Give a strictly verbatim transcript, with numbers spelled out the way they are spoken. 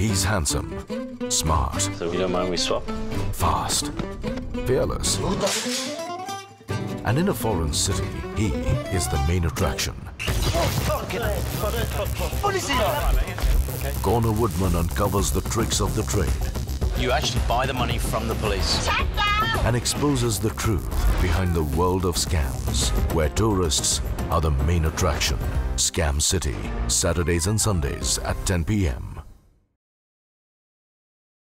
He's handsome, smart, So you don't mind we swap? fast, fearless. And in a foreign city, he is the main attraction. Corner Woodman uncovers the tricks of the trade You actually buy the money from the police. and exposes the truth behind the world of scams, where tourists are the main attraction. Scam City, Saturdays and Sundays at ten p m